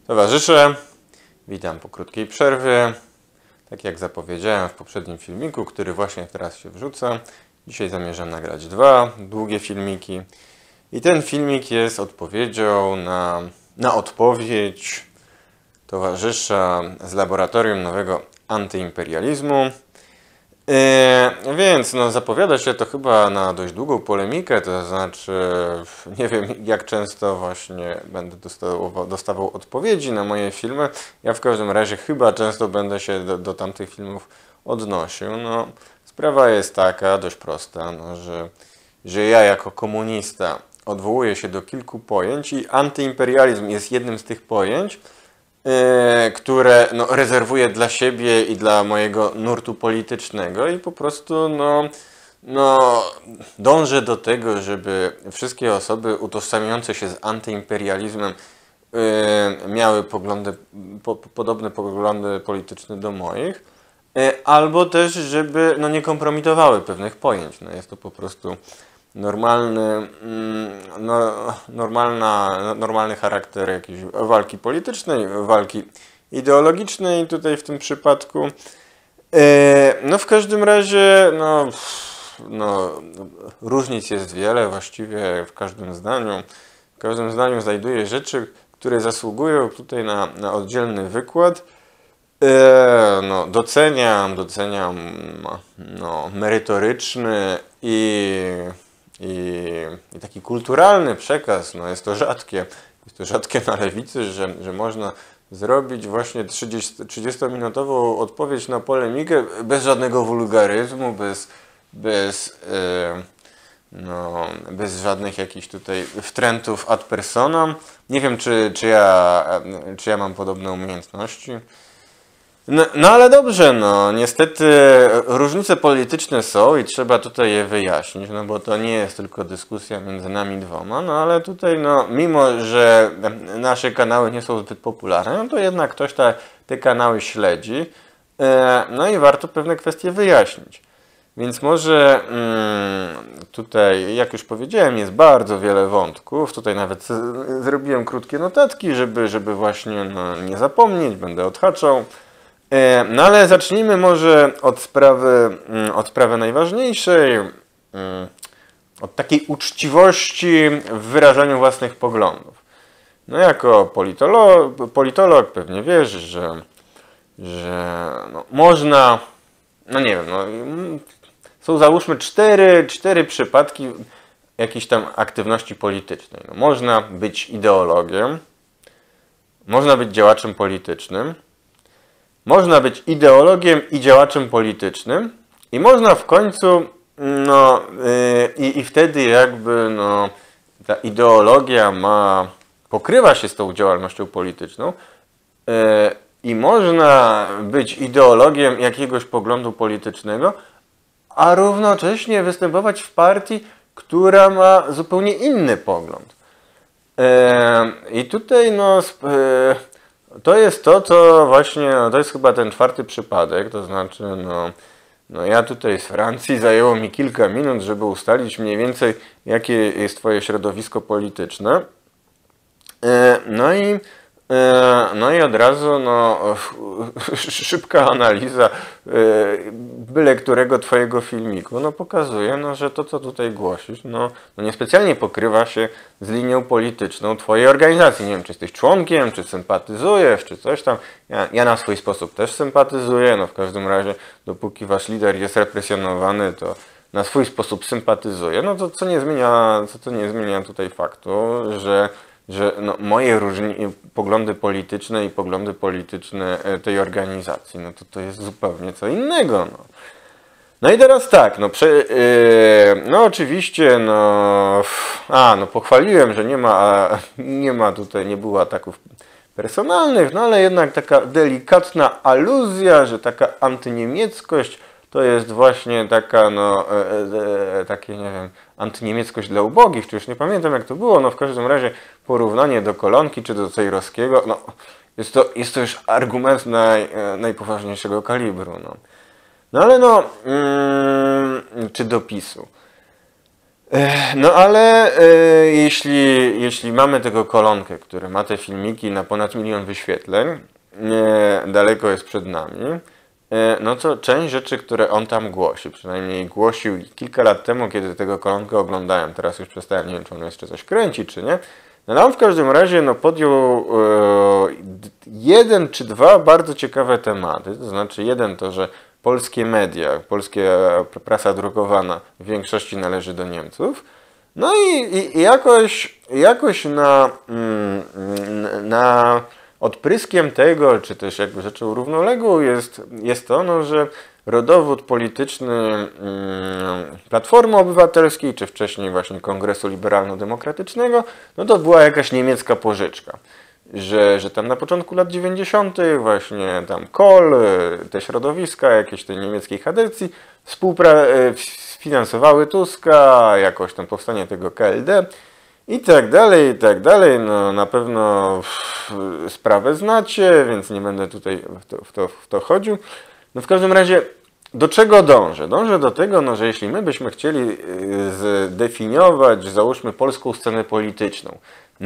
Towarzysze, witam po krótkiej przerwie. Tak jak zapowiedziałem w poprzednim filmiku, który właśnie teraz się wrzuca, dzisiaj zamierzam nagrać dwa długie filmiki. I ten filmik jest odpowiedzią na odpowiedź towarzysza z Laboratorium Nowego Antyimperializmu. Więc zapowiada się to chyba na dość długą polemikę, to znaczy nie wiem jak często właśnie będę dostawał odpowiedzi na moje filmy. Ja w każdym razie chyba często będę się do tamtych filmów odnosił. Sprawa jest taka, dość prosta, że ja jako komunista odwołuję się do kilku pojęć i antyimperializm jest jednym z tych pojęć, które rezerwuję dla siebie i dla mojego nurtu politycznego i po prostu dążę do tego, żeby wszystkie osoby utożsamiające się z antyimperializmem miały podobne poglądy polityczne do moich, albo też żeby nie kompromitowały pewnych pojęć. Jest to po prostu normalny charakter jakiejś walki politycznej, walki ideologicznej tutaj w tym przypadku. W każdym razie różnic jest wiele, właściwie w każdym zdaniu. W każdym zdaniu znajduję rzeczy, które zasługują tutaj na oddzielny wykład. Doceniam merytoryczny i taki kulturalny przekaz. Jest to rzadkie na lewicy, że można zrobić właśnie 30-minutową odpowiedź na polemikę bez żadnego wulgaryzmu, bez żadnych jakichś tutaj wtrętów ad personam. Nie wiem, czy ja mam podobne umiejętności. Ale dobrze, niestety różnice polityczne są i trzeba tutaj je wyjaśnić, bo to nie jest tylko dyskusja między nami dwoma, ale tutaj mimo, że nasze kanały nie są zbyt popularne, to jednak ktoś te kanały śledzi, i warto pewne kwestie wyjaśnić. Więc może tutaj, jak już powiedziałem, jest bardzo wiele wątków, tutaj nawet zrobiłem krótkie notatki, żeby właśnie nie zapomnieć, będę odhaczał. Ale zacznijmy może od sprawy najważniejszej, od takiej uczciwości w wyrażaniu własnych poglądów. Jako politolog pewnie wiesz, że można, nie wiem, są załóżmy cztery przypadki jakiejś tam aktywności politycznej. Można być ideologiem, można być działaczem politycznym, można być ideologiem i działaczem politycznym i można w końcu, i wtedy jakby ta ideologia pokrywa się z tą działalnością polityczną i można być ideologiem jakiegoś poglądu politycznego, a równocześnie występować w partii, która ma zupełnie inny pogląd. I tutaj to jest to, co właśnie, to jest chyba ten czwarty przypadek, to znaczy, ja tutaj z Francji zajęło mi kilka minut, żeby ustalić mniej więcej, jakie jest twoje środowisko polityczne. I od razu szybka analiza byle którego twojego filmiku pokazuje, że to, co tutaj głosisz, niespecjalnie pokrywa się z linią polityczną twojej organizacji. Nie wiem, czy jesteś członkiem, czy sympatyzujesz, czy coś tam. Ja na swój sposób też sympatyzuję, w każdym razie dopóki wasz lider jest represjonowany, to na swój sposób sympatyzuję. Co nie zmienia tutaj faktu, że moje poglądy polityczne i poglądy polityczne tej organizacji, to jest zupełnie co innego. I teraz tak, oczywiście, pochwaliłem, że nie było ataków personalnych, ale jednak taka delikatna aluzja, że taka antyniemieckość to jest właśnie taka, takie, nie wiem, antyniemieckość dla ubogich, czy już nie pamiętam jak to było, w każdym razie porównanie do Kolonki czy do Cejrowskiego, jest to już argument najpoważniejszego kalibru, czy do PiS-u. No ale jeśli mamy tego Kolonkę, który ma te filmiki na ponad 1 000 000 wyświetleń, daleko jest przed nami, no to część rzeczy, które on tam głosi, przynajmniej głosił kilka lat temu, kiedy tego Kolonkę oglądałem, teraz już przestałem, nie wiem, czy on jeszcze coś kręci, czy nie, no on w każdym razie no, podjął jeden czy dwa bardzo ciekawe tematy, to znaczy jeden to, że polskie media, polska prasa drukowana w większości należy do Niemców. No i jakoś na odpryskiem tego, czy też jakby rzeczą równoległą jest to, no, że rodowód polityczny Platformy Obywatelskiej, czy wcześniej właśnie Kongresu Liberalno-Demokratycznego, no to była jakaś niemiecka pożyczka. Że tam na początku lat 90. właśnie tam Kohl, te środowiska jakiejś tej niemieckiej Chadecji sfinansowały Tuska, jakoś tam powstanie tego KLD i tak dalej, i tak dalej. No na pewno sprawę znacie, więc nie będę tutaj w to chodził. No w każdym razie do czego dążę? Dążę do tego, no, że jeśli my byśmy chcieli zdefiniować, załóżmy, polską scenę polityczną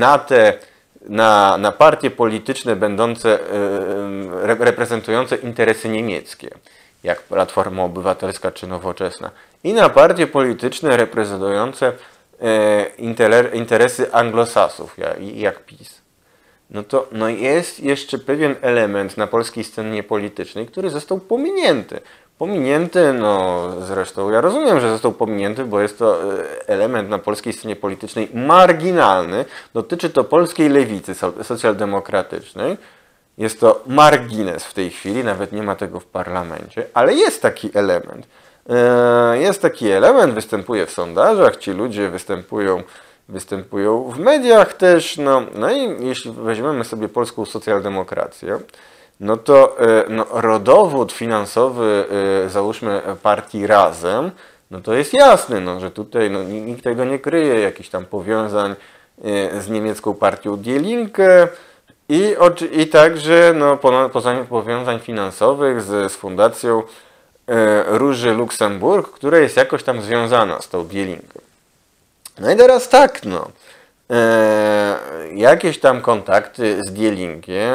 na partie polityczne będące, reprezentujące interesy niemieckie, jak Platforma Obywatelska czy Nowoczesna, i na partie polityczne reprezentujące interesy anglosasów, jak PiS. No to no jest jeszcze pewien element na polskiej scenie politycznej, który został pominięty. Pominięty, no zresztą ja rozumiem, że został pominięty, bo jest to element na polskiej scenie politycznej marginalny. Dotyczy to polskiej lewicy socjaldemokratycznej. Jest to margines w tej chwili, nawet nie ma tego w parlamencie, ale jest taki element. Jest taki element, występuje w sondażach, ci ludzie występują w mediach też. No i jeśli weźmiemy sobie polską socjaldemokrację, no to no, rodowód finansowy, załóżmy, partii Razem, no to jest jasny, no, że tutaj no, nikt tego nie kryje, jakichś tam powiązań z niemiecką partią Die Linke i także no, powiązań finansowych z fundacją Róży Luksemburg, która jest jakoś tam związana z tą Die Linke. No i teraz tak, no, jakieś tam kontakty z Die Linke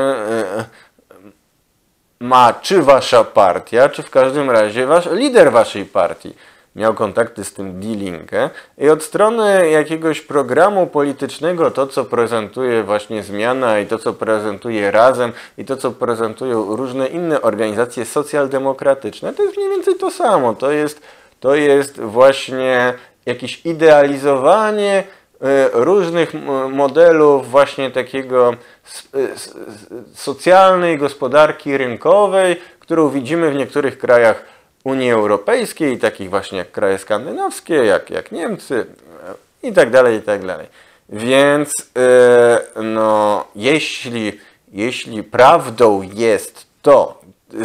ma czy wasza partia, czy w każdym razie lider waszej partii miał kontakty z tym Die Linke i od strony jakiegoś programu politycznego to, co prezentuje właśnie Zmiana i to, co prezentuje Razem i to, co prezentują różne inne organizacje socjaldemokratyczne, to jest mniej więcej to samo. To jest właśnie jakieś idealizowanie różnych modelów właśnie takiego socjalnej gospodarki rynkowej, którą widzimy w niektórych krajach Unii Europejskiej, takich właśnie jak kraje skandynawskie, jak Niemcy i tak dalej, i tak dalej. Więc no, jeśli prawdą jest to,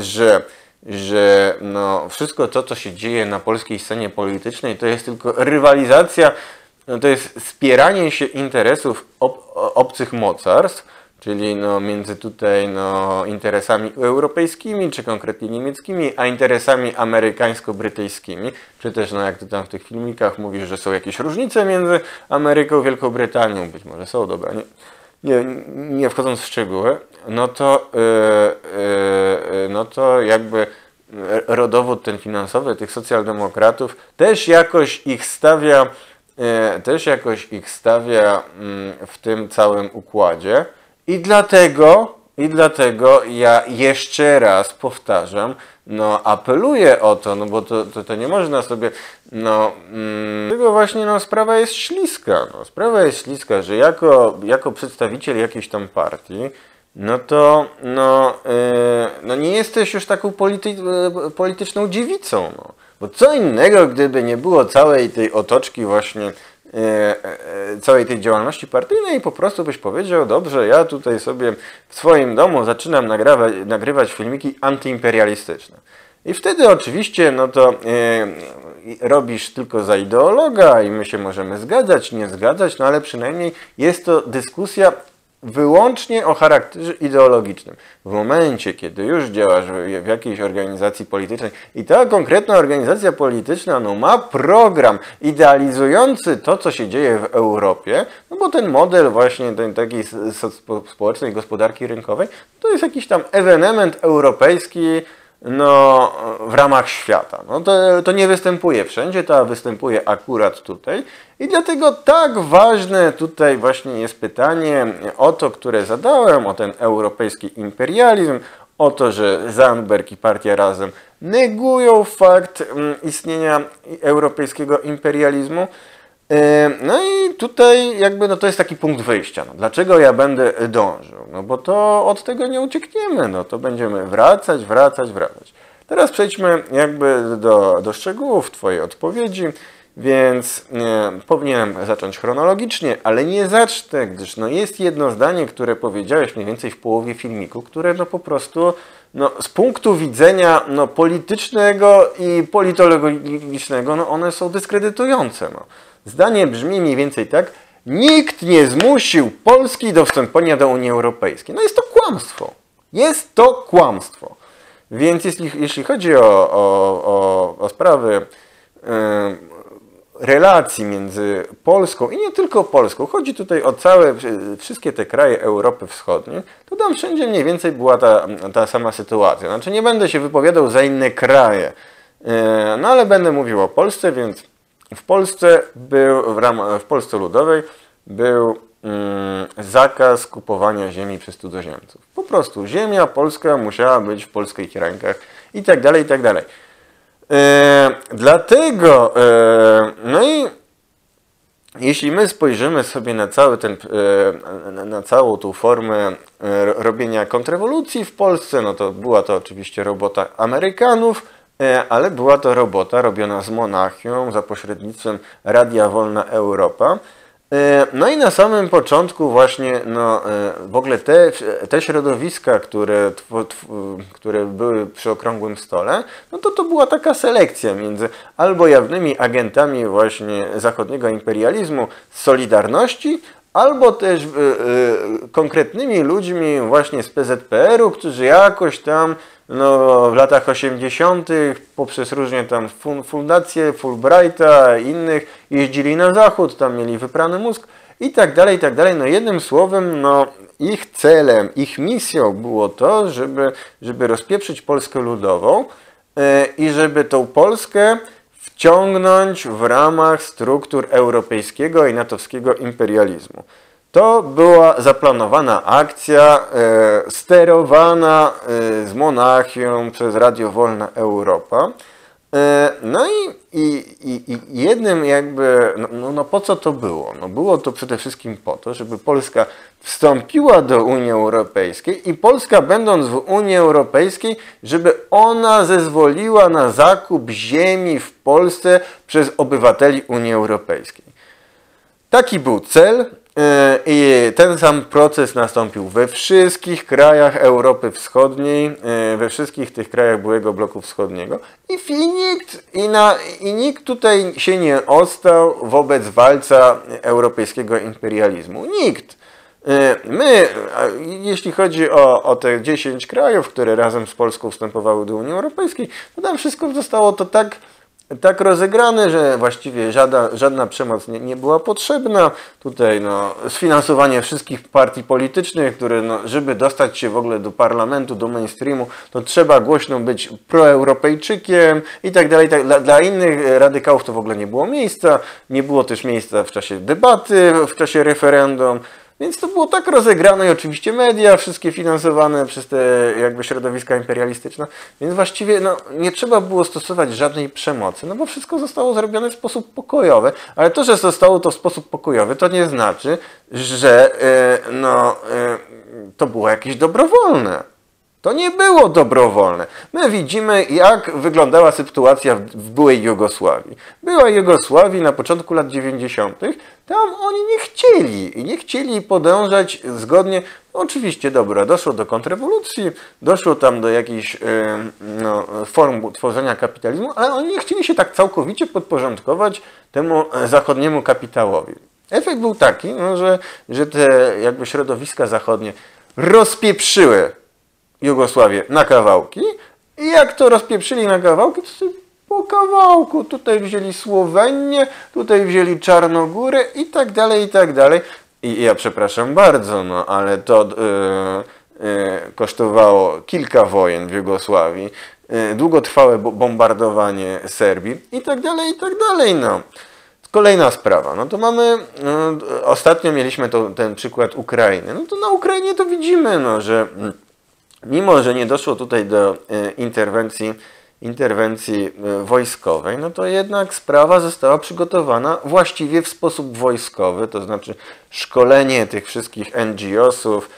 że no, wszystko to, co się dzieje na polskiej scenie politycznej, to jest tylko rywalizacja, no, to jest spieranie się interesów obcych mocarstw, czyli no, między tutaj no, interesami europejskimi, czy konkretnie niemieckimi, a interesami amerykańsko-brytyjskimi, czy też, no, jak ty tam w tych filmikach mówisz, że są jakieś różnice między Ameryką a Wielką Brytanią, być może są, dobra, nie wchodząc w szczegóły, no to jakby rodowód ten finansowy tych socjaldemokratów też jakoś ich stawia w tym całym układzie. I dlatego ja jeszcze raz powtarzam, no apeluję o to, no bo to nie można sobie, no tego właśnie, no sprawa jest śliska, no sprawa jest śliska, że jako przedstawiciel jakiejś tam partii, no to no nie jesteś już taką polityczną dziewicą, no. Bo co innego, gdyby nie było całej tej otoczki właśnie, całej tej działalności partyjnej i po prostu byś powiedział, dobrze, ja tutaj sobie w swoim domu zaczynam nagrywać filmiki antyimperialistyczne. I wtedy oczywiście, no to robisz tylko za ideologa i my się możemy zgadzać, nie zgadzać, no ale przynajmniej jest to dyskusja wyłącznie o charakterze ideologicznym. W momencie, kiedy już działasz w jakiejś organizacji politycznej i ta konkretna organizacja polityczna no, ma program idealizujący to, co się dzieje w Europie, no bo ten model właśnie tej takiej społecznej gospodarki rynkowej, to jest jakiś tam ewenement europejski, no, w ramach świata. No to nie występuje wszędzie, to występuje akurat tutaj i dlatego tak ważne tutaj właśnie jest pytanie o to, które zadałem, o ten europejski imperializm, o to, że Zandberg i Partia Razem negują fakt istnienia europejskiego imperializmu. No i tutaj jakby no to jest taki punkt wyjścia. No, dlaczego ja będę dążył? No bo to od tego nie uciekniemy. No to będziemy wracać. Teraz przejdźmy jakby do szczegółów Twojej odpowiedzi, więc powinienem zacząć chronologicznie, ale nie zacznę, gdyż no jest jedno zdanie, które powiedziałeś mniej więcej w połowie filmiku, które no po prostu no, z punktu widzenia no, politycznego i politologicznego no, one są dyskredytujące. No. Zdanie brzmi mniej więcej tak: nikt nie zmusił Polski do wstąpienia do Unii Europejskiej. No jest to kłamstwo. Jest to kłamstwo. Więc jeśli chodzi o sprawy relacji między Polską i nie tylko Polską, chodzi tutaj o wszystkie te kraje Europy Wschodniej, to tam wszędzie mniej więcej była ta sama sytuacja. Znaczy nie będę się wypowiadał za inne kraje, no ale będę mówił o Polsce, więc w Polsce w Polsce Ludowej był zakaz kupowania ziemi przez cudzoziemców. Po prostu ziemia polska musiała być w polskich rękach i tak dalej, i tak dalej. Dlatego, no i jeśli my spojrzymy sobie na na całą tą formę robienia kontrrewolucji w Polsce, no to była to oczywiście robota Amerykanów, ale była to robota robiona z Monachium za pośrednictwem Radia Wolna Europa. No i na samym początku właśnie no, w ogóle te środowiska, które były przy okrągłym stole, no to była taka selekcja między albo jawnymi agentami właśnie zachodniego imperializmu z Solidarności, albo też konkretnymi ludźmi właśnie z PZPR-u, którzy jakoś tam no, w latach 80. poprzez różnie tam fundacje Fulbrighta i innych jeździli na zachód, tam mieli wyprany mózg i tak dalej, i tak dalej. No jednym słowem, no ich celem, ich misją było to, żeby rozpieprzyć Polskę Ludową i żeby tą Polskę wciągnąć w ramach struktur europejskiego i natowskiego imperializmu. To była zaplanowana akcja sterowana z Monachium przez Radio Wolna Europa. No i jednym jakby, no po co to było? No było to przede wszystkim po to, żeby Polska wstąpiła do Unii Europejskiej i Polska będąc w Unii Europejskiej, żeby ona zezwoliła na zakup ziemi w Polsce przez obywateli Unii Europejskiej. Taki był cel. I ten sam proces nastąpił we wszystkich krajach Europy Wschodniej, we wszystkich tych krajach byłego bloku wschodniego i nikt tutaj się nie ostał wobec walca europejskiego imperializmu. Nikt. My, jeśli chodzi o te 10 krajów, które razem z Polską wstępowały do Unii Europejskiej, to tam wszystko zostało to tak rozegrane, że właściwie żadna przemoc nie była potrzebna. Tutaj no, sfinansowanie wszystkich partii politycznych, które no, żeby dostać się w ogóle do parlamentu, do mainstreamu, to trzeba głośno być proeuropejczykiem i tak dalej. Dla innych radykałów to w ogóle nie było miejsca. Nie było też miejsca w czasie debaty, w czasie referendum. Więc to było tak rozegrane i oczywiście media, wszystkie finansowane przez te jakby środowiska imperialistyczne, więc właściwie no, nie trzeba było stosować żadnej przemocy, no bo wszystko zostało zrobione w sposób pokojowy, ale to, że zostało to w sposób pokojowy, to nie znaczy, że to było jakieś dobrowolne. To nie było dobrowolne. My widzimy, jak wyglądała sytuacja w byłej Jugosławii. Była Jugosławii na początku lat 90. Tam oni nie chcieli podążać zgodnie. Oczywiście, dobra, doszło do kontrrewolucji, doszło tam do jakichś form tworzenia kapitalizmu, ale oni nie chcieli się tak całkowicie podporządkować temu zachodniemu kapitałowi. Efekt był taki, no, że te jakby środowiska zachodnie rozpieprzyły Jugosławię na kawałki i jak to rozpieprzyli na kawałki, to sobie po kawałku tutaj wzięli Słowenię, tutaj wzięli Czarnogórę i tak dalej, i tak dalej. I ja przepraszam bardzo, no ale to kosztowało kilka wojen w Jugosławii, długotrwałe bombardowanie Serbii i tak dalej, no. Kolejna sprawa, no to mamy, ostatnio mieliśmy ten przykład Ukrainy, no to na Ukrainie to widzimy, no, że mimo, że nie doszło tutaj do interwencji wojskowej, no to jednak sprawa została przygotowana właściwie w sposób wojskowy, to znaczy szkolenie tych wszystkich NGO-sów,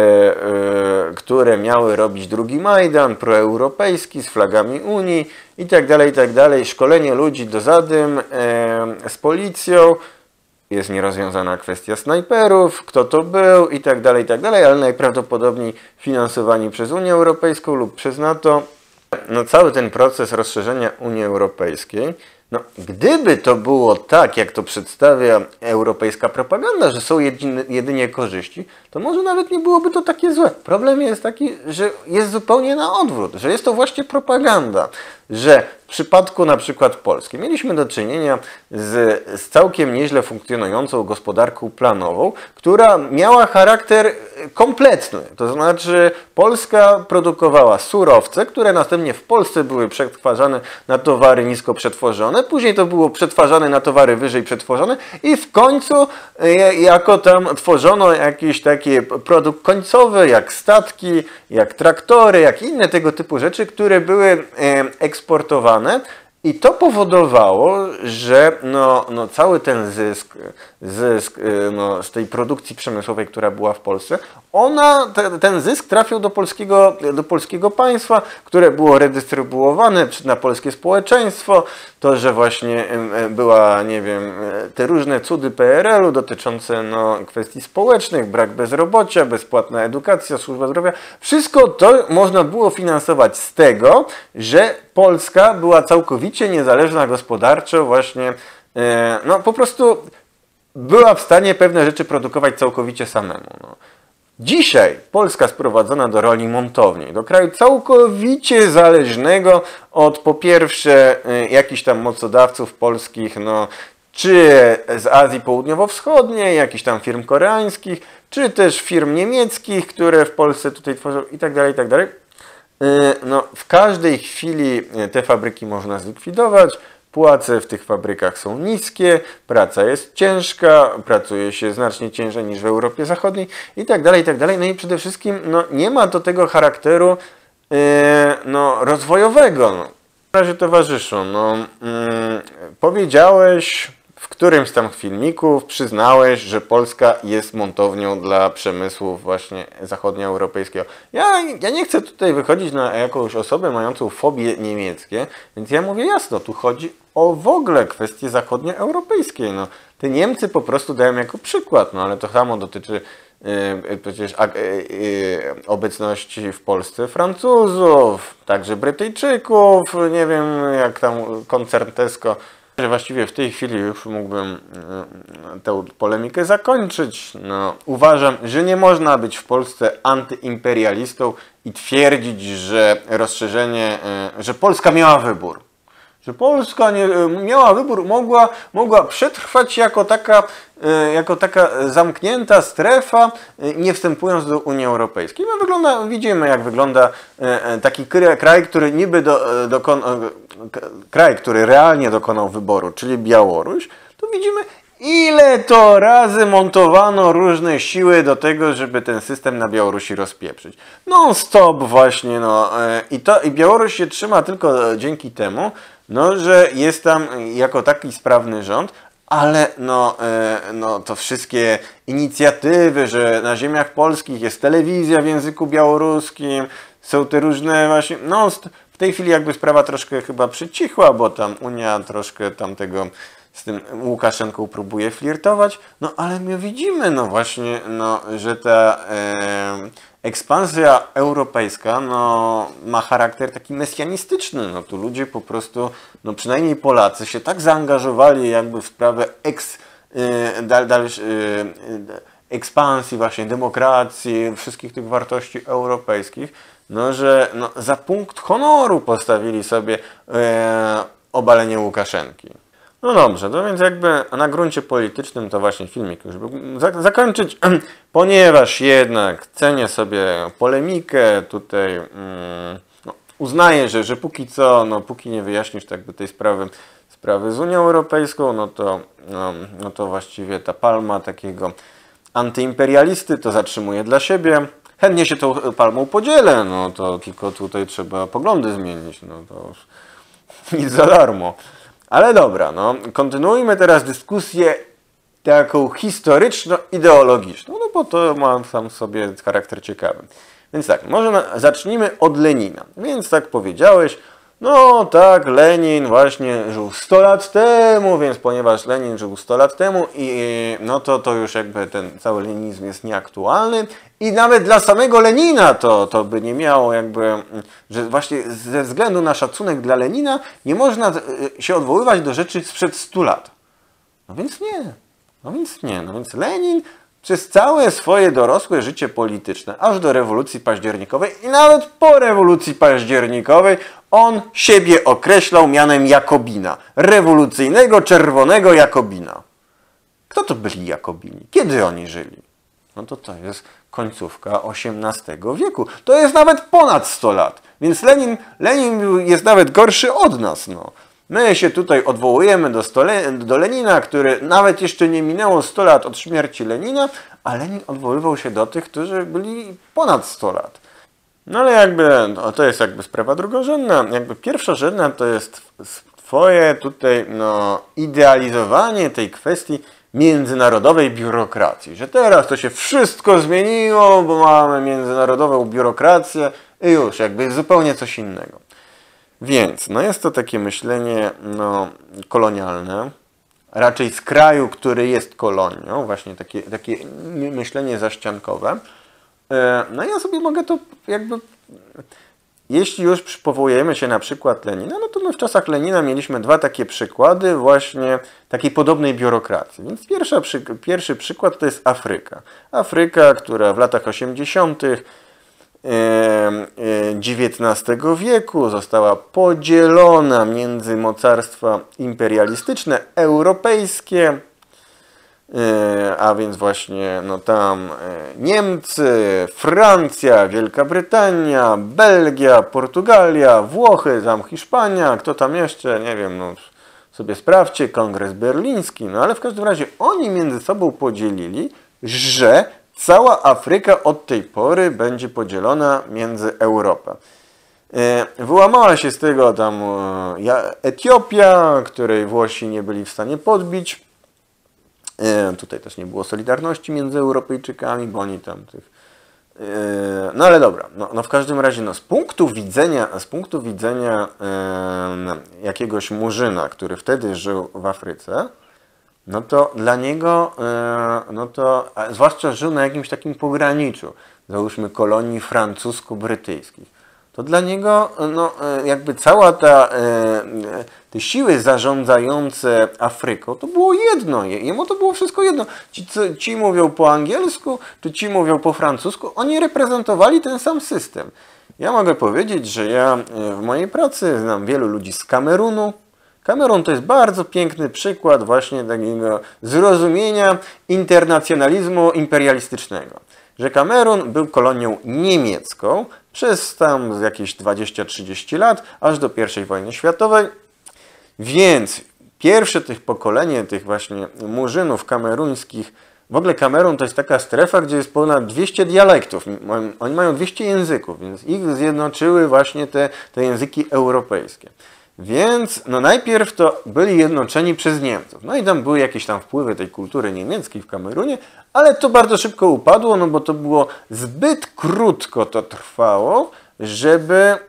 które miały robić drugi Majdan, proeuropejski, z flagami Unii i tak dalej, szkolenie ludzi do zadym z policją, jest nierozwiązana kwestia snajperów, kto to był i tak dalej, ale najprawdopodobniej finansowani przez Unię Europejską lub przez NATO. No, cały ten proces rozszerzenia Unii Europejskiej, no, gdyby to było tak, jak to przedstawia europejska propaganda, że są jedynie korzyści, to może nawet nie byłoby to takie złe. Problem jest taki, że jest zupełnie na odwrót, że jest to właśnie propaganda, że w przypadku na przykład Polski mieliśmy do czynienia z całkiem nieźle funkcjonującą gospodarką planową, która miała charakter kompletny. To znaczy Polska produkowała surowce, które następnie w Polsce były przetwarzane na towary nisko przetworzone, później to było przetwarzane na towary wyżej przetworzone i w końcu jako tam tworzono jakiś taki produkt końcowy, jak statki, jak traktory, jak inne tego typu rzeczy, które były eksportowane. I to powodowało, że cały ten zysk z tej produkcji przemysłowej, która była w Polsce, ten zysk trafił do polskiego państwa, które było redystrybuowane na polskie społeczeństwo. To, że właśnie była, nie wiem, te różne cudy PRL-u dotyczące kwestii społecznych, brak bezrobocia, bezpłatna edukacja, służba zdrowia, wszystko to można było finansować z tego, że Polska była całkowicie niezależna gospodarczo, właśnie po prostu była w stanie pewne rzeczy produkować całkowicie samemu. Dzisiaj Polska sprowadzona do roli montowni, do kraju całkowicie zależnego od po pierwsze jakichś tam mocodawców polskich, czy z Azji Południowo-Wschodniej, jakichś tam firm koreańskich, czy też firm niemieckich, które w Polsce tutaj tworzą i tak dalej, i tak dalej. W każdej chwili te fabryki można zlikwidować, płace w tych fabrykach są niskie, praca jest ciężka, pracuje się znacznie ciężej niż w Europie Zachodniej i tak dalej, i tak dalej. No i przede wszystkim nie ma do tego charakteru rozwojowego. W razie towarzyszu, powiedziałeś w którymś tam filmików, przyznałeś, że Polska jest montownią dla przemysłu właśnie zachodnioeuropejskiego. Ja nie chcę tutaj wychodzić na jakąś osobę mającą fobie niemieckie, więc ja mówię jasno, tu chodzi o w ogóle kwestie zachodnioeuropejskie. Te Niemcy po prostu dają jako przykład, ale to samo dotyczy przecież obecności w Polsce Francuzów, także Brytyjczyków, nie wiem, jak tam koncern Tesco. Właściwie w tej chwili już mógłbym tę polemikę zakończyć. Uważam, że nie można być w Polsce antyimperialistą i twierdzić, że że Polska miała wybór. Że Polska nie miała wybór, mogła przetrwać jako taka zamknięta strefa, nie wstępując do Unii Europejskiej. Widzimy, jak wygląda taki kraj, który niby kraj, który realnie dokonał wyboru, czyli Białoruś, to widzimy, ile to razy montowano różne siły do tego, żeby ten system na Białorusi rozpieprzyć. Non-stop właśnie, i Białoruś się trzyma tylko dzięki temu, że jest tam jako taki sprawny rząd, ale to wszystkie inicjatywy, że na ziemiach polskich jest telewizja w języku białoruskim, są te różne właśnie, w tej chwili jakby sprawa troszkę chyba przycichła, bo tam Unia troszkę tamtego z tym Łukaszenką próbuje flirtować, ale my widzimy właśnie, że ta ekspansja europejska ma charakter taki mesjanistyczny. Tu ludzie po prostu, przynajmniej Polacy się tak zaangażowali jakby w sprawę ekspansji właśnie demokracji, wszystkich tych wartości europejskich, no że no, za punkt honoru postawili sobie obalenie Łukaszenki. No dobrze, to więc jakby na gruncie politycznym to właśnie filmik już był zakończyć, ponieważ jednak cenię sobie polemikę tutaj, no, uznaję, że póki co, no póki nie wyjaśnisz tak jakby tej sprawy z Unią Europejską, no to właściwie ta palma takiego antyimperialisty to zatrzymuję dla siebie. Chętnie się tą palmą podzielę, no to tylko tutaj trzeba poglądy zmienić, no to już nic za darmo. Ale dobra, no kontynuujmy teraz dyskusję taką historyczno-ideologiczną, no bo to ma sam sobie charakter ciekawy. Więc tak, może zacznijmy od Lenina. Więc tak powiedziałeś, no tak, Lenin właśnie żył 100 lat temu, więc ponieważ Lenin żył 100 lat temu no to już jakby ten cały leninizm jest nieaktualny i nawet dla samego Lenina to by nie miało jakby, że właśnie ze względu na szacunek dla Lenina nie można się odwoływać do rzeczy sprzed 100 lat. No więc Lenin przez całe swoje dorosłe życie polityczne, aż do rewolucji październikowej i nawet po rewolucji październikowej, on siebie określał mianem Jakobina. Rewolucyjnego, czerwonego Jakobina. Kto to byli Jakobini? Kiedy oni żyli? No to jest końcówka XVIII wieku. To jest nawet ponad 100 lat. Więc Lenin jest nawet gorszy od nas. No. My się tutaj odwołujemy do Lenina, który nawet jeszcze nie minęło 100 lat od śmierci Lenina, a Lenin odwoływał się do tych, którzy byli ponad 100 lat. No ale jakby no, to jest jakby sprawa drugorzędna. Jakby pierwszorzędna to jest twoje tutaj idealizowanie tej kwestii międzynarodowej biurokracji. Że teraz to się wszystko zmieniło, bo mamy międzynarodową biurokrację i już jakby jest zupełnie coś innego. Więc no jest to takie myślenie kolonialne, raczej z kraju, który jest kolonią, właśnie takie myślenie zaściankowe. No ja sobie mogę to jakby, jeśli już powołujemy się na przykład Lenina, no to my w czasach Lenina mieliśmy dwa takie przykłady właśnie takiej podobnej biurokracji. Więc pierwszy przykład to jest Afryka. Afryka, która w latach 80. XIX wieku została podzielona między mocarstwa imperialistyczne, europejskie, a więc właśnie tam Niemcy, Francja, Wielka Brytania, Belgia, Portugalia, Włochy, tam Hiszpania, kto tam jeszcze, nie wiem, sobie sprawdźcie, Kongres Berliński, no ale w każdym razie oni między sobą podzielili, że cała Afryka od tej pory będzie podzielona między Europę. Wyłamała się z tego tam Etiopia, której Włosi nie byli w stanie podbić. Tutaj też nie było solidarności między Europejczykami, bo oni tam tych... No ale dobra, no w każdym razie z punktu widzenia jakiegoś Murzyna, który wtedy żył w Afryce, no to dla niego, zwłaszcza żył na jakimś takim pograniczu, załóżmy kolonii francusko-brytyjskich, to dla niego jakby cała te siły zarządzające Afryką, to było jedno, jemu to było wszystko jedno. Ci mówią po angielsku, czy ci mówią po francusku, oni reprezentowali ten sam system. Ja mogę powiedzieć, że ja w mojej pracy znam wielu ludzi z Kamerunu. Kamerun to jest bardzo piękny przykład właśnie takiego zrozumienia internacjonalizmu imperialistycznego. Że Kamerun był kolonią niemiecką przez tam jakieś 20-30 lat, aż do I wojny światowej. Więc pierwsze pokolenie tych właśnie murzynów kameruńskich, w ogóle Kamerun to jest taka strefa, gdzie jest ponad 200 dialektów. Oni mają 200 języków, więc ich zjednoczyły właśnie te języki europejskie. Więc najpierw to byli jednoczeni przez Niemców. No i tam były jakieś tam wpływy tej kultury niemieckiej w Kamerunie, ale to bardzo szybko upadło, no bo to było zbyt krótko to trwało, żeby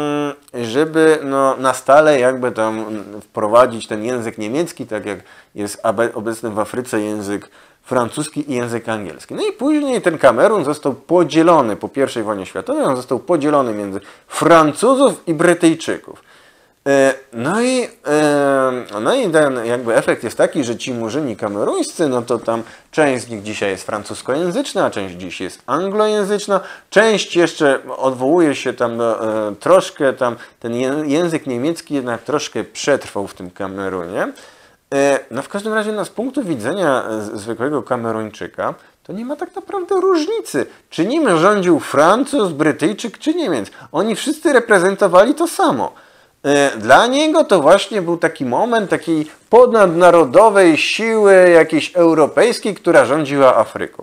na stale jakby tam wprowadzić ten język niemiecki, tak jak jest obecny w Afryce język francuski i język angielski. No i później ten Kamerun został podzielony po I wojnie światowej, on został podzielony między Francuzów i Brytyjczyków. No i ten jakby efekt jest taki, że ci murzyni kameruńscy, no to tam część z nich dzisiaj jest francuskojęzyczna, część dziś jest anglojęzyczna, część jeszcze odwołuje się tam troszkę tam, ten język niemiecki jednak troszkę przetrwał w tym Kamerunie. No w każdym razie no, z punktu widzenia zwykłego Kameruńczyka to nie ma tak naprawdę różnicy, czy nim rządził Francuz, Brytyjczyk czy Niemiec. Oni wszyscy reprezentowali to samo. Dla niego to właśnie był taki moment takiej ponadnarodowej siły jakiejś europejskiej, która rządziła Afryką.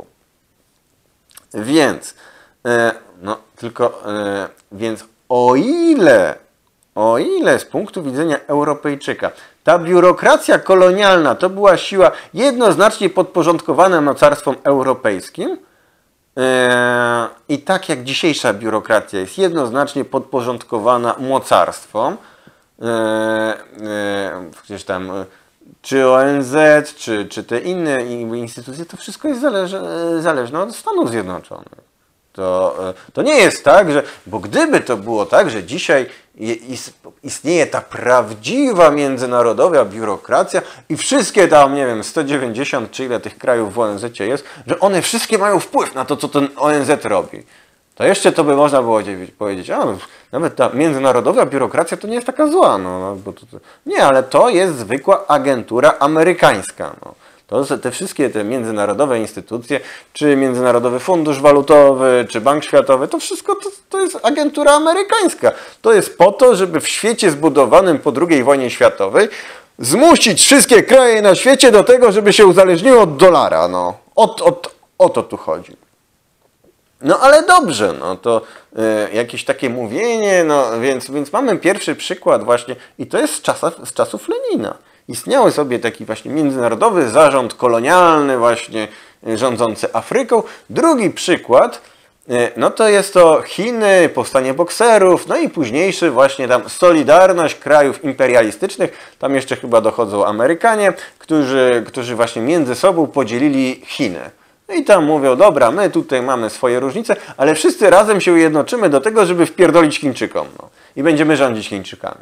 Więc, więc o ile z punktu widzenia Europejczyka ta biurokracja kolonialna to była siła jednoznacznie podporządkowana mocarstwom europejskim, i tak jak dzisiejsza biurokracja jest jednoznacznie podporządkowana mocarstwom, gdzieś tam czy ONZ, czy te inne instytucje, to wszystko jest zależne od Stanów Zjednoczonych. To nie jest tak, że, bo gdyby to było tak, że dzisiaj istnieje ta prawdziwa międzynarodowa biurokracja i wszystkie tam, nie wiem, 190 czy ile tych krajów w ONZ jest, że one wszystkie mają wpływ na to, co ten ONZ robi. To jeszcze to by można było powiedzieć, nawet ta międzynarodowa biurokracja to nie jest taka zła. Nie, ale to jest zwykła agentura amerykańska. Te wszystkie te międzynarodowe instytucje, czy Międzynarodowy Fundusz Walutowy, czy Bank Światowy, to wszystko to jest agentura amerykańska. To jest po to, żeby w świecie zbudowanym po II wojnie światowej zmusić wszystkie kraje na świecie do tego, żeby się uzależniły od dolara. O to tu chodzi. No ale dobrze, to jakieś takie mówienie, więc mamy pierwszy przykład właśnie i to jest z czasów Lenina. Istniały sobie taki właśnie międzynarodowy zarząd kolonialny właśnie rządzący Afryką. Drugi przykład, to jest to Chiny, powstanie bokserów, no i późniejszy właśnie tam solidarność krajów imperialistycznych. Tam jeszcze chyba dochodzą Amerykanie, którzy właśnie między sobą podzielili Chiny. No i tam mówią, dobra, my tutaj mamy swoje różnice, ale wszyscy razem się jednoczymy do tego, żeby wpierdolić Chińczykom. I będziemy rządzić Chińczykami.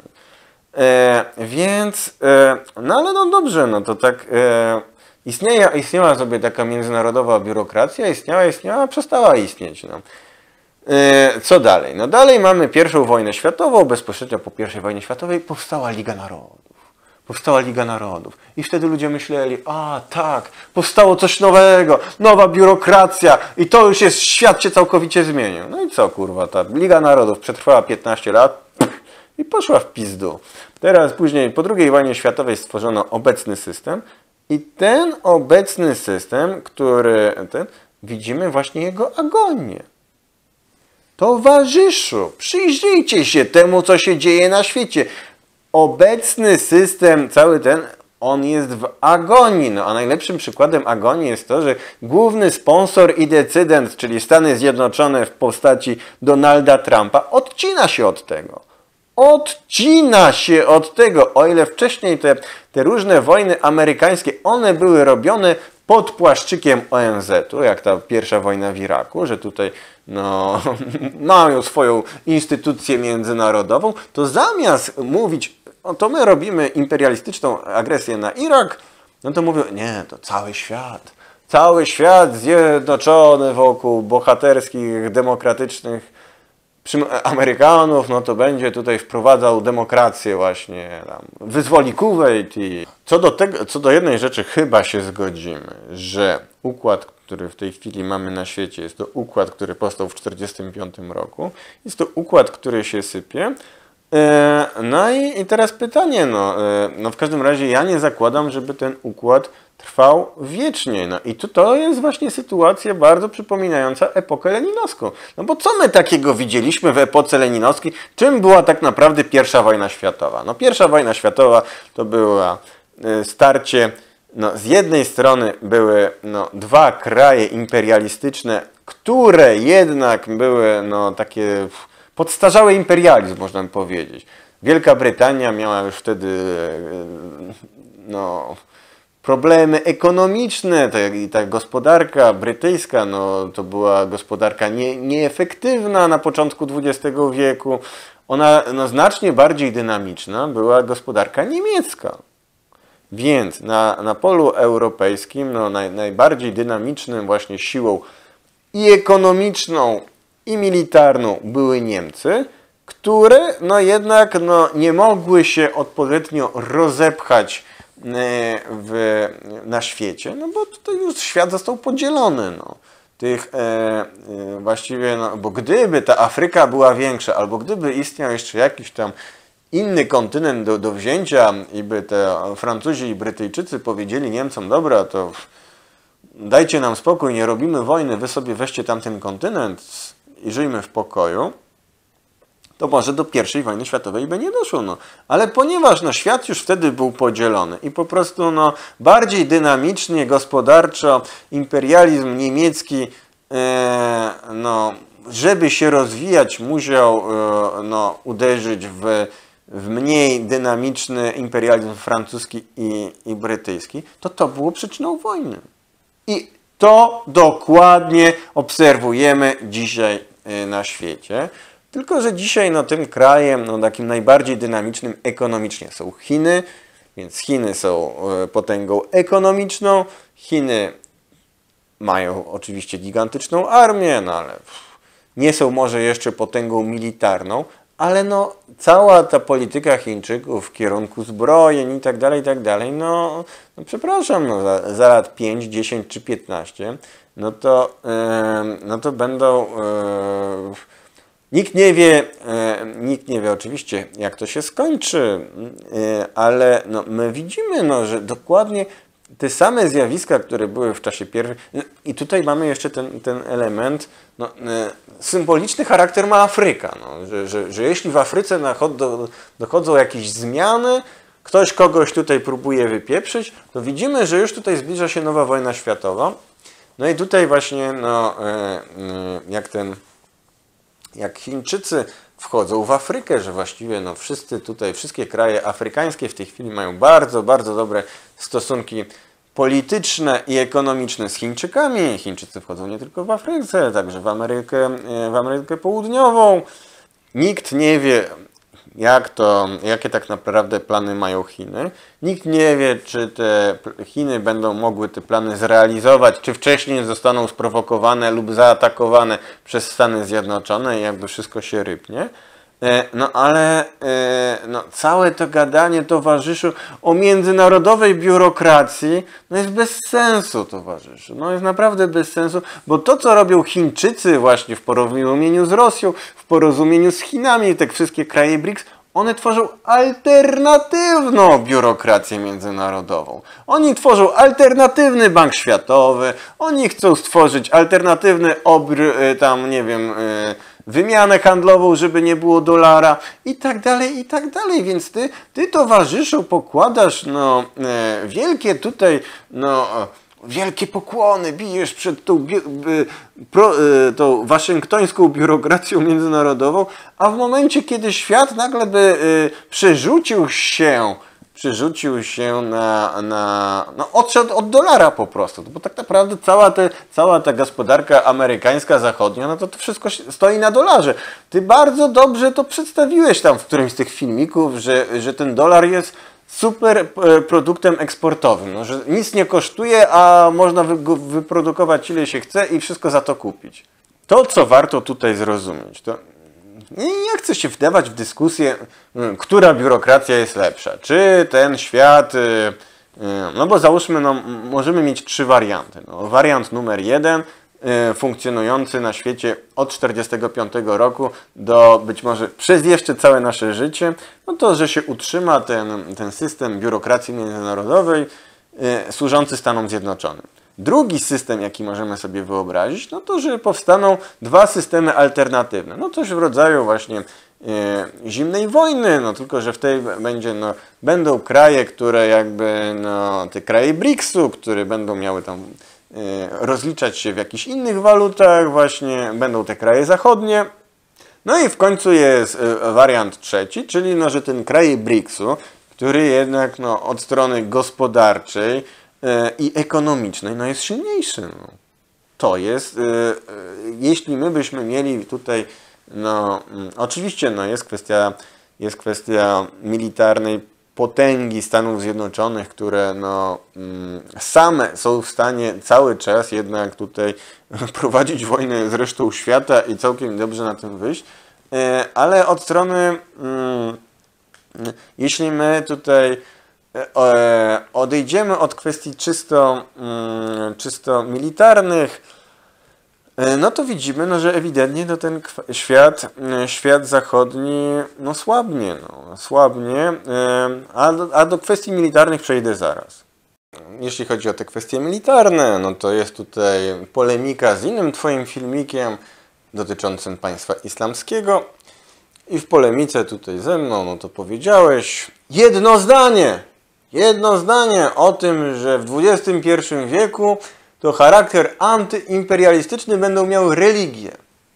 Ale dobrze, to tak istniała sobie taka międzynarodowa biurokracja, istniała, przestała istnieć. Co dalej? Dalej mamy I wojnę światową, bezpośrednio po I wojnie światowej powstała Liga Narodów. Powstała Liga Narodów. I wtedy ludzie myśleli, tak, powstało coś nowego, nowa biurokracja i to już jest, świat się całkowicie zmienił. No i co, kurwa, ta Liga Narodów przetrwała 15 lat i poszła w pizdu. Teraz później po II wojnie światowej stworzono obecny system i ten obecny system, widzimy właśnie jego agonię. Towarzyszu, przyjrzyjcie się temu, co się dzieje na świecie. Obecny system, cały ten, on jest w agonii. A najlepszym przykładem agonii jest to, że główny sponsor i decydent, czyli Stany Zjednoczone w postaci Donalda Trumpa, odcina się od tego. Odcina się od tego, o ile wcześniej te różne wojny amerykańskie, one były robione pod płaszczykiem ONZ-u, jak ta pierwsza wojna w Iraku, że tutaj mają swoją instytucję międzynarodową, to zamiast mówić, to my robimy imperialistyczną agresję na Irak, to mówią, nie, to cały świat zjednoczony wokół bohaterskich, demokratycznych Amerykanów, to będzie tutaj wprowadzał demokrację właśnie, wyzwoli Kuwejt i... Co do jednej rzeczy chyba się zgodzimy, że układ, który w tej chwili mamy na świecie, jest to układ, który powstał w 1945 roku, jest to układ, który się sypie. I teraz pytanie, w każdym razie ja nie zakładam, żeby ten układ trwał wiecznie. I to jest właśnie sytuacja bardzo przypominająca epokę leninowską. Bo co my takiego widzieliśmy w epoce leninowskiej? Czym była tak naprawdę I wojna światowa? I wojna światowa to była starcie, z jednej strony były dwa kraje imperialistyczne, które jednak były takie podstarzały imperializm, można by powiedzieć. Wielka Brytania miała już wtedy problemy ekonomiczne, i ta gospodarka brytyjska, no, to była gospodarka nieefektywna na początku XX wieku. Ona no, znacznie bardziej dynamiczna była gospodarka niemiecka. Więc na polu europejskim no, najbardziej dynamicznym właśnie siłą i ekonomiczną, i militarną były Niemcy, które no, jednak no, nie mogły się odpowiednio rozepchać na świecie, no bo tutaj już świat został podzielony. No. Właściwie, no, bo gdyby ta Afryka była większa, albo gdyby istniał jeszcze jakiś tam inny kontynent do wzięcia i by te Francuzi i Brytyjczycy powiedzieli Niemcom, dobra, to dajcie nam spokój, nie robimy wojny, wy sobie weźcie tamten kontynent i żyjmy w pokoju, to może do I wojny światowej by nie doszło. No. Ale ponieważ no, świat już wtedy był podzielony i po prostu no, bardziej dynamicznie, gospodarczo, imperializm niemiecki, no, żeby się rozwijać, musiał no, uderzyć w mniej dynamiczny imperializm francuski i brytyjski, to było przyczyną wojny. I to dokładnie obserwujemy dzisiaj na świecie. Tylko że dzisiaj no, tym krajem no, takim najbardziej dynamicznym ekonomicznie są Chiny, więc Chiny są potęgą ekonomiczną. Chiny mają oczywiście gigantyczną armię, no, ale nie są może jeszcze potęgą militarną, ale no, cała ta polityka Chińczyków w kierunku zbrojeń i tak dalej, no przepraszam, no, za lat 5, 10 czy 15, no to będą... Nikt nie wie oczywiście, jak to się skończy, ale no, my widzimy, no, że dokładnie te same zjawiska, które były w czasie pierwszych... I tutaj mamy jeszcze ten element, no, symboliczny charakter ma Afryka, no, że jeśli w Afryce dochodzą jakieś zmiany, ktoś kogoś tutaj próbuje wypieprzyć, to widzimy, że już tutaj zbliża się nowa wojna światowa. No i tutaj właśnie, no, jak Chińczycy wchodzą w Afrykę, że właściwie no, wszystkie kraje afrykańskie w tej chwili mają bardzo, bardzo dobre stosunki polityczne i ekonomiczne z Chińczykami. Chińczycy wchodzą nie tylko w Afryce, także w Amerykę Południową. Nikt nie wie, jakie tak naprawdę plany mają Chiny. Nikt nie wie, czy te Chiny będą mogły te plany zrealizować, czy wcześniej zostaną sprowokowane lub zaatakowane przez Stany Zjednoczone i jakby wszystko się rypnie. No ale no, całe to gadanie, towarzyszu, o międzynarodowej biurokracji, no jest bez sensu, towarzyszu. No jest naprawdę bez sensu, bo to, co robią Chińczycy właśnie w porozumieniu z Rosją, w porozumieniu z Chinami, te wszystkie kraje BRICS, one tworzą alternatywną biurokrację międzynarodową. Oni tworzą alternatywny bank światowy, oni chcą stworzyć alternatywny wymianę handlową, żeby nie było dolara i tak dalej, więc ty towarzyszu pokładasz no, wielkie tutaj, no, wielkie pokłony, bijesz przed tą waszyngtońską biurokracją międzynarodową, a w momencie, kiedy świat nagle by przerzucił się no odszedł od dolara po prostu, bo tak naprawdę cała ta gospodarka amerykańska, zachodnia, no to wszystko stoi na dolarze. Ty bardzo dobrze to przedstawiłeś tam w którymś z tych filmików, że ten dolar jest super produktem eksportowym, no, że nic nie kosztuje, a można go wyprodukować ile się chce i wszystko za to kupić. To, co warto tutaj zrozumieć, to nie chcę się wdawać w dyskusję, która biurokracja jest lepsza. Czy ten świat... No bo załóżmy, no, możemy mieć 3 warianty. No, wariant numer 1, funkcjonujący na świecie od 1945 roku do być może przez jeszcze całe nasze życie, no to, że się utrzyma ten system biurokracji międzynarodowej służący Stanom Zjednoczonym. Drugi system, jaki możemy sobie wyobrazić, no to, że powstaną 2 systemy alternatywne. No coś w rodzaju właśnie zimnej wojny, no tylko, że w tej będą kraje, które jakby, no te kraje BRICS-u, które będą miały tam rozliczać się w jakichś innych walutach, właśnie będą te kraje zachodnie. No i w końcu jest wariant trzeci, czyli no, że ten kraj BRICS-u, który jednak no, od strony gospodarczej i ekonomicznej, no jest silniejszy. No. To jest, jeśli my byśmy mieli tutaj, no oczywiście no, jest kwestia militarnej potęgi Stanów Zjednoczonych, które no, same są w stanie cały czas jednak tutaj prowadzić wojnę z resztą świata i całkiem dobrze na tym wyjść, ale od strony, jeśli my tutaj odejdziemy od kwestii czysto militarnych, no to widzimy, no, że ewidentnie no, ten świat zachodni no, słabnie, a do kwestii militarnych przejdę zaraz. Jeśli chodzi o te kwestie militarne, no to jest tutaj polemika z innym twoim filmikiem dotyczącym państwa islamskiego i w polemice tutaj ze mną, no to powiedziałeś jedno zdanie o tym, że w XXI wieku to charakter antyimperialistyczny będą miały religie.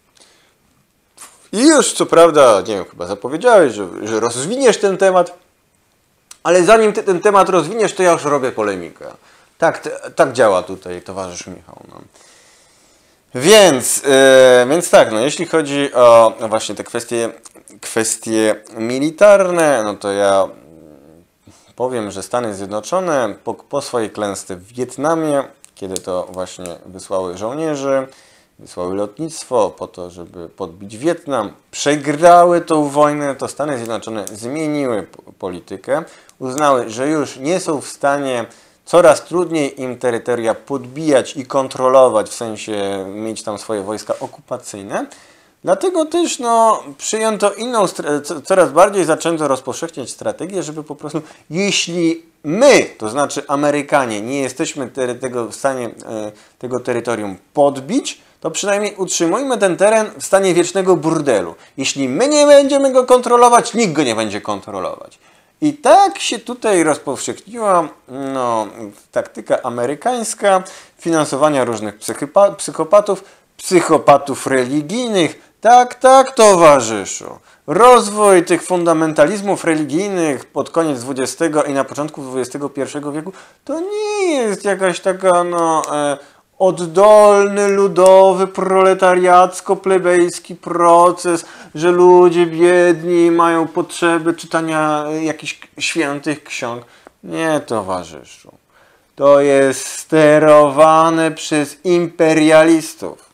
I już co prawda, nie wiem, chyba zapowiedziałeś, że rozwiniesz ten temat, ale zanim ty ten temat rozwiniesz, to ja już robię polemikę. Tak działa tutaj towarzysz Michał. No. Więc tak, no, jeśli chodzi o właśnie te kwestie militarne, no to ja powiem, że Stany Zjednoczone po swojej klęsce w Wietnamie, kiedy to właśnie wysłały żołnierzy, wysłały lotnictwo po to, żeby podbić Wietnam, przegrały tą wojnę, to Stany Zjednoczone zmieniły politykę, uznały, że już nie są w stanie, coraz trudniej im terytoria podbijać i kontrolować, w sensie mieć tam swoje wojska okupacyjne. Dlatego też no, przyjęto inną, coraz bardziej zaczęto rozpowszechniać strategię, żeby po prostu, jeśli my, to znaczy Amerykanie, nie jesteśmy w stanie tego terytorium podbić, to przynajmniej utrzymujmy ten teren w stanie wiecznego burdelu. Jeśli my nie będziemy go kontrolować, nikt go nie będzie kontrolować. I tak się tutaj rozpowszechniła no, taktyka amerykańska finansowania różnych psychopatów religijnych. Tak, towarzyszu. Rozwój tych fundamentalizmów religijnych pod koniec XX i na początku XXI wieku to nie jest jakaś taka no, oddolny, ludowy, proletariacko-plebejski proces, że ludzie biedni mają potrzeby czytania jakichś świętych ksiąg. Nie, towarzyszu. To jest sterowane przez imperialistów.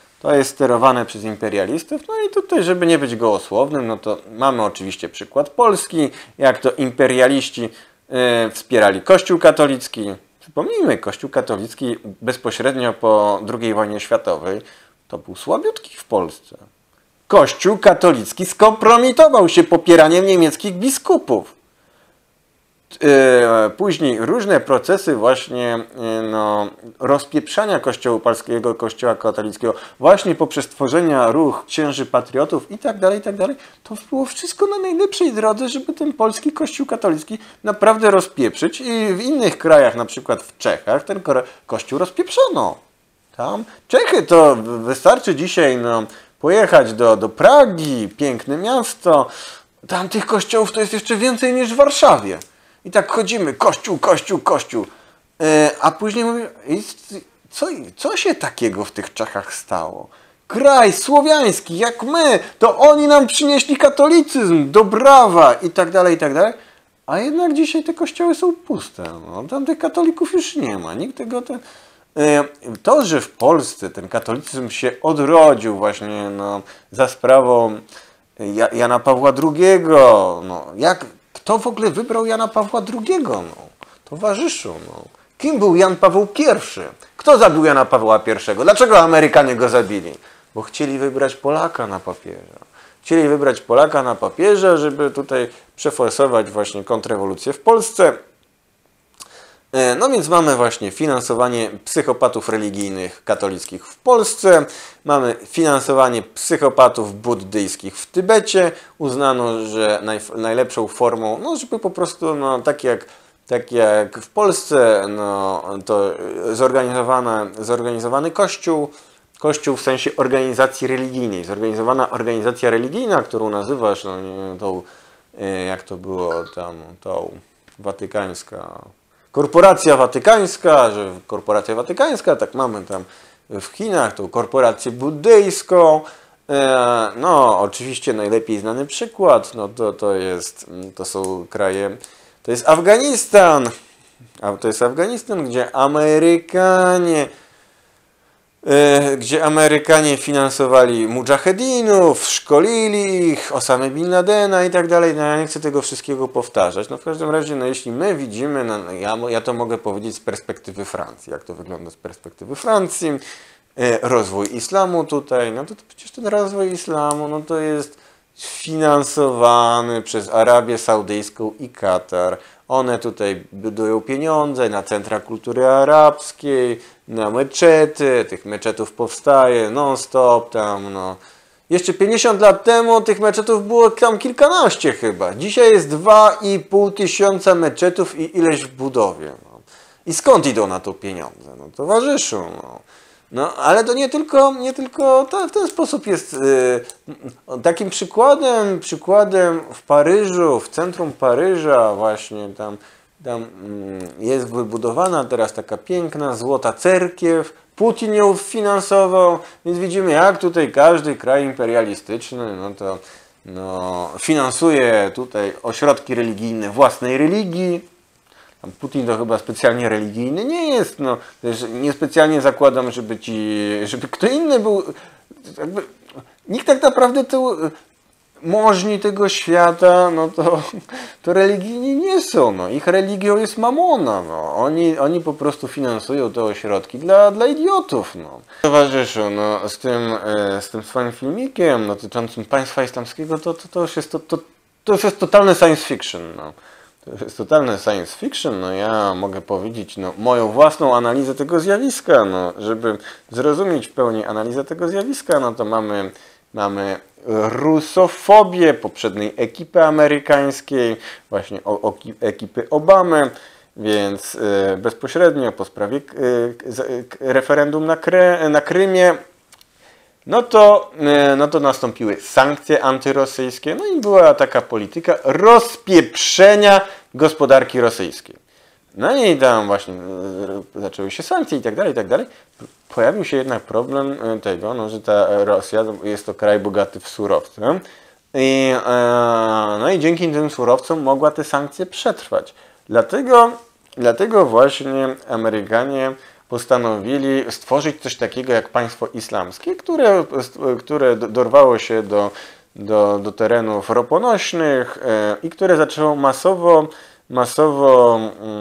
No i tutaj, żeby nie być gołosłownym, no to mamy oczywiście przykład Polski, jak to imperialiści wspierali Kościół katolicki. Przypomnijmy, Kościół katolicki bezpośrednio po II wojnie światowej to był słabiutki w Polsce. Kościół katolicki skompromitował się popieraniem niemieckich biskupów. Później różne procesy właśnie no, rozpieprzania kościoła polskiego, kościoła katolickiego właśnie poprzez tworzenia ruch księży patriotów i tak dalej, to było wszystko na najlepszej drodze, żeby ten polski kościół katolicki naprawdę rozpieprzyć i w innych krajach, na przykład w Czechach, ten kościół rozpieprzono. Tam Czechy to wystarczy dzisiaj no, pojechać do Pragi, piękne miasto, tam tych kościołów to jest jeszcze więcej niż w Warszawie. I tak chodzimy, kościół. A później mówię, co się takiego w tych Czechach stało? Kraj słowiański, jak my, to oni nam przynieśli katolicyzm, dobrawa i tak dalej. A jednak dzisiaj te kościoły są puste. No, tam tych katolików już nie ma. Nikt tego... To, że w Polsce ten katolicyzm się odrodził właśnie no, za sprawą Jana Pawła II, no, kto w ogóle wybrał Jana Pawła II? No, towarzyszu, no. Kim był Jan Paweł I? Kto zabił Jana Pawła I? Dlaczego Amerykanie go zabili? Bo chcieli wybrać Polaka na papieża. Żeby tutaj przeforsować właśnie kontrrewolucję w Polsce. No więc mamy właśnie finansowanie psychopatów religijnych katolickich w Polsce, mamy finansowanie psychopatów buddyjskich w Tybecie. Uznano, że najlepszą formą, no żeby po prostu, no tak jak w Polsce, no to zorganizowany kościół w sensie organizacji religijnej, zorganizowana organizacja religijna, którą nazywasz, no nie wiem, tą, jak to było tam, tą watykańska korporacja watykańska, że korporacja watykańska, tak mamy tam w Chinach tą korporację buddyjską. No, oczywiście najlepiej znany przykład, no to są kraje, to jest Afganistan. To jest Afganistan, gdzie Amerykanie finansowali mudżahedinów, szkolili ich, Osamę Bin Ladena i tak dalej. No, ja nie chcę tego wszystkiego powtarzać. No, w każdym razie, no, jeśli my widzimy, ja to mogę powiedzieć z perspektywy Francji, jak to wygląda z perspektywy Francji, rozwój islamu tutaj, no to przecież ten rozwój islamu, no to jest finansowany przez Arabię Saudyjską i Katar. One tutaj budują pieniądze na centra kultury arabskiej, na meczety, tych meczetów powstaje non-stop tam, no. Jeszcze 50 lat temu tych meczetów było tam kilkanaście chyba. Dzisiaj jest 2,5 tysiąca meczetów i ileś w budowie. No. I skąd idą na to pieniądze? No, towarzyszu, no. No, ale to nie tylko to w ten sposób jest. Takim przykładem w Paryżu, w centrum Paryża właśnie tam jest wybudowana teraz taka piękna, złota cerkiew. Putin ją finansował, więc widzimy, jak tutaj każdy kraj imperialistyczny finansuje tutaj ośrodki religijne własnej religii. Putin to chyba specjalnie religijny nie jest, no też niespecjalnie zakładam, żeby kto inny był, jakby, nikt tak naprawdę to możni tego świata, no to religijni nie są, no ich religią jest mamona, no oni po prostu finansują te ośrodki dla idiotów, no. Towarzyszu, no z tym swoim filmikiem dotyczącym państwa islamskiego, to już jest totalny science fiction, no. To jest totalne science fiction, no ja mogę powiedzieć moją własną analizę tego zjawiska, no żeby zrozumieć w pełni analizę tego zjawiska, no to mamy rusofobię poprzedniej ekipy amerykańskiej, właśnie ekipy Obamy, więc bezpośrednio po sprawie referendum na Krymie, no to nastąpiły sankcje antyrosyjskie, no i była taka polityka rozpieprzenia gospodarki rosyjskiej. No i tam właśnie zaczęły się sankcje i tak dalej, i tak dalej. Pojawił się jednak problem tego, że ta Rosja jest to kraj bogaty w surowce. No i dzięki tym surowcom mogła te sankcje przetrwać. Dlatego właśnie Amerykanie postanowili stworzyć coś takiego jak państwo islamskie, które dorwało się do terenów roponośnych i które zaczęło masowo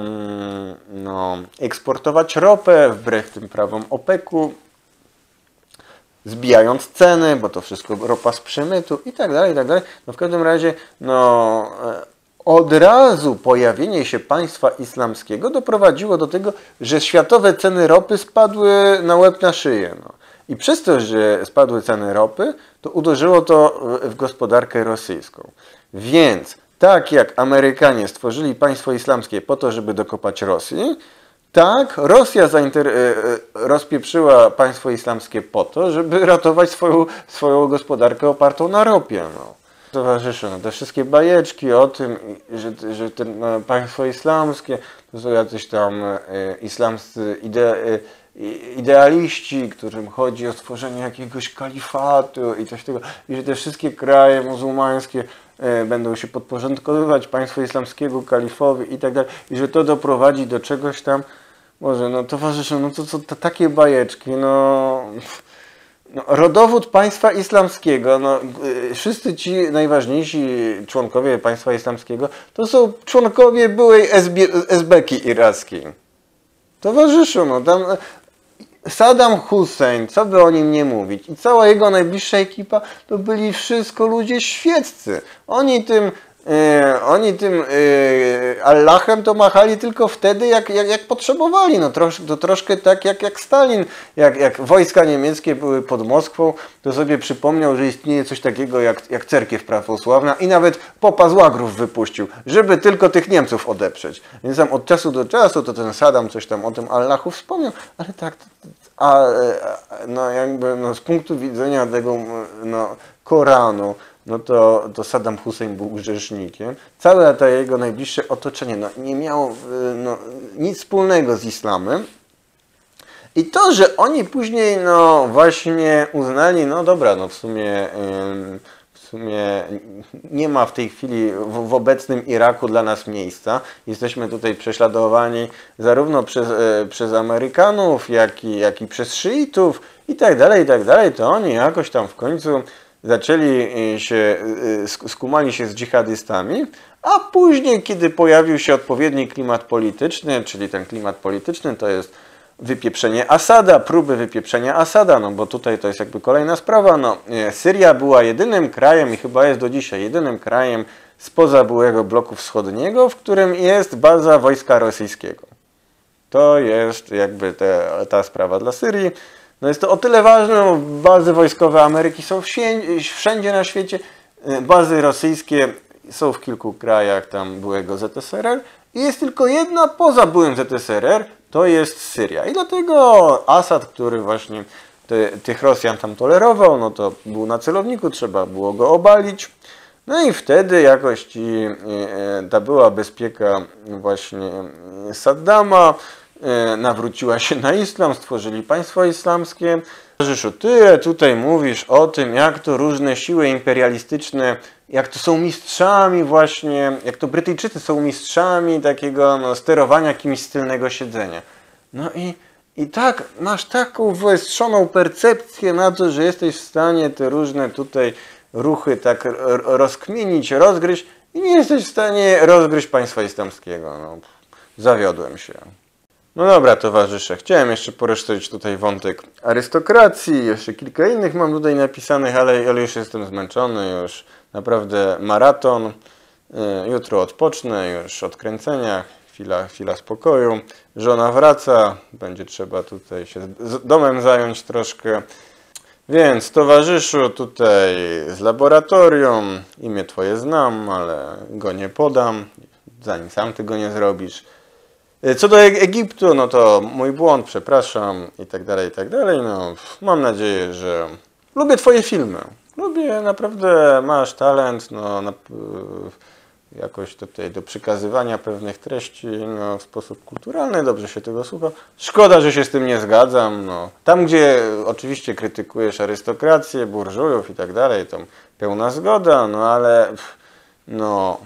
eksportować ropę wbrew tym prawom OPEC-u, zbijając ceny, bo to wszystko ropa z przemytu i tak dalej, i tak dalej. No w każdym razie, od razu pojawienie się państwa islamskiego doprowadziło do tego, że światowe ceny ropy spadły na łeb na szyję. No. I przez to, że spadły ceny ropy, to uderzyło to w gospodarkę rosyjską. Więc tak jak Amerykanie stworzyli państwo islamskie po to, żeby dokopać Rosji, tak Rosja rozpieprzyła państwo islamskie po to, żeby ratować swoją gospodarkę opartą na ropie. No. Towarzyszu, te wszystkie bajeczki o tym, że państwo islamskie to są jacyś tam islamscy idealiści, którym chodzi o stworzenie jakiegoś kalifatu i coś tego, i że te wszystkie kraje muzułmańskie będą się podporządkowywać państwu islamskiego, kalifowi i tak dalej, i że to doprowadzi do czegoś tam, może, towarzyszu, to takie bajeczki, rodowód państwa islamskiego, wszyscy ci najważniejsi członkowie państwa islamskiego to są członkowie byłej Esbeki irackiej. Towarzyszu, tam Saddam Hussein, co by o nim nie mówić, i cała jego najbliższa ekipa to byli wszystko ludzie świeccy. Oni tym Allahem to machali tylko wtedy, jak potrzebowali. To troszkę tak jak Stalin, jak wojska niemieckie były pod Moskwą, to sobie przypomniał, że istnieje coś takiego jak cerkiew prawosławna i nawet popa z łagrów wypuścił, żeby tylko tych Niemców odeprzeć. Więc tam od czasu do czasu to ten Saddam coś tam o tym Allahu wspomniał, ale tak, no jakby no, z punktu widzenia tego no, Koranu, no to Saddam Hussein był grzesznikiem. Całe to jego najbliższe otoczenie no, nie miało no, nic wspólnego z islamem. I to, że oni później no właśnie uznali, no dobra, no w sumie nie ma w tej chwili w obecnym Iraku dla nas miejsca. Jesteśmy tutaj prześladowani zarówno przez Amerykanów, jak i przez szyitów i tak dalej, to oni jakoś tam w końcu zaczęli skumali się z dżihadystami, a później, kiedy pojawił się odpowiedni klimat polityczny, czyli ten klimat polityczny to jest wypieprzenie Asada, próby wypieprzenia Asada, no bo tutaj to jest jakby kolejna sprawa, no Syria była jedynym krajem i chyba jest do dzisiaj jedynym krajem spoza byłego bloku wschodniego, w którym jest baza wojska rosyjskiego. To jest jakby ta sprawa dla Syrii. No jest to o tyle ważne, bo bazy wojskowe Ameryki są wszędzie na świecie, bazy rosyjskie są w kilku krajach tam byłego ZSRR i jest tylko jedna poza byłym ZSRR, to jest Syria. I dlatego Asad, który właśnie tych Rosjan tam tolerował, no to był na celowniku, trzeba było go obalić. No i wtedy jakoś ta była bezpieka właśnie Saddama nawróciła się na islam, stworzyli państwo islamskie. Towarzyszu, ty tutaj mówisz o tym, jak to różne siły imperialistyczne, jak to są mistrzami właśnie, jak to Brytyjczycy są mistrzami takiego no, sterowania kimś z tylnego siedzenia. No i tak, masz taką wyostrzoną percepcję na to, że jesteś w stanie te różne tutaj ruchy tak rozkminić, rozgryźć i nie jesteś w stanie rozgryźć państwa islamskiego. No, zawiodłem się. No dobra, towarzysze, chciałem jeszcze poruszyć tutaj wątek arystokracji, jeszcze kilka innych mam tutaj napisanych, ale już jestem zmęczony, już naprawdę maraton. Jutro odpocznę, już od kręcenia, chwila spokoju. Żona wraca, będzie trzeba tutaj się domem zająć troszkę. Więc towarzyszu tutaj z laboratorium, imię twoje znam, ale go nie podam, zanim sam tego nie zrobisz. Co do Egiptu, no to mój błąd, przepraszam i tak dalej, no mam nadzieję, że lubię twoje filmy. Lubię, naprawdę masz talent, no jakoś tutaj do przekazywania pewnych treści no, w sposób kulturalny, dobrze się tego słucha. Szkoda, że się z tym nie zgadzam, no. Tam, gdzie oczywiście krytykujesz arystokrację, burżujów i tak dalej, to pełna zgoda, no ale no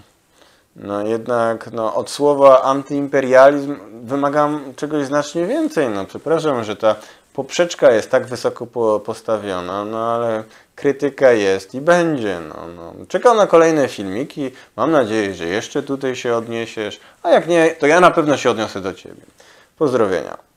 jednak no, od słowa antyimperializm wymagam czegoś znacznie więcej. No, przepraszam, że ta poprzeczka jest tak wysoko postawiona, no ale krytyka jest i będzie. No. Czekam na kolejne filmiki. Mam nadzieję, że jeszcze tutaj się odniesiesz. A jak nie, to ja na pewno się odniosę do ciebie. Pozdrowienia.